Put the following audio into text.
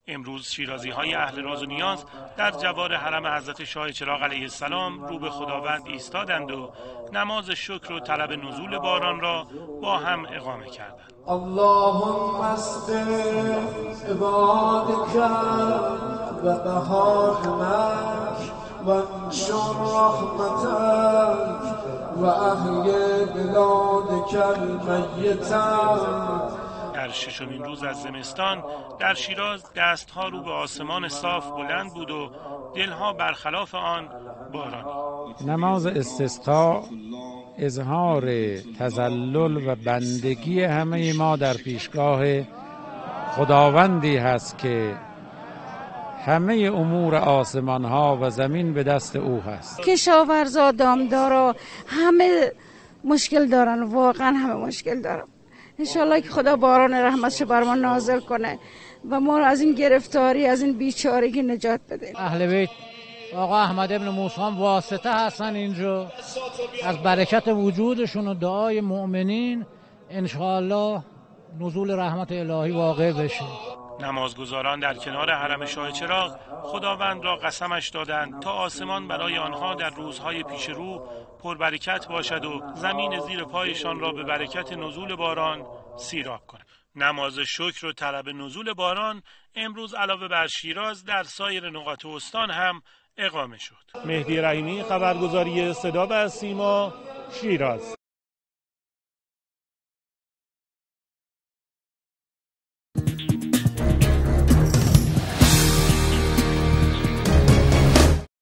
امروز شیرازی‌های اهل راز و نیاز در جوار حرم حضرت شاه چراغ علیه السلام رو به خداوند ایستادند و نماز شکر و طلب نزول باران را با هم اقامه کردند. اللهم اسق عبادك و بهائمك و انشر رحمتك و احی بلادك المیتة. در ششمین روز از زمستان در شیراز دستها رو به آسمان صاف بلند بود و دلها برخلاف آن بارانی. نماز استسقا اظهار تذلل و بندگی همه ما در پیشگاه خداوندی هست که همه امور آسمان ها و زمین به دست او هست. کشاورزا، دامدارا همه مشکل دارن، واقعا همه مشکل دارن. انشالله که خدا باران رحمتش بر ما نازل کنه و ما رو از این گرفتاری، از این بیچارگی نجات بده. اهل بیت آقا احمد ابن موسی واسطه هستن اینجا، از برکت وجودشون و دعای مؤمنین انشالله نزول رحمت الهی واقع بشه. نمازگزاران در کنار حرم شاه چراغ خداوند را قسمش دادند تا آسمان برای آنها در روزهای پیش رو پربرکت باشد و زمین زیر پایشان را به برکت نزول باران سیراب کند. نماز شکر و طلب نزول باران امروز علاوه بر شیراز در سایر نقاط استان هم اقامه شد. مهدی رحیمی، خبرگزاری صدا و سیما، شیراز.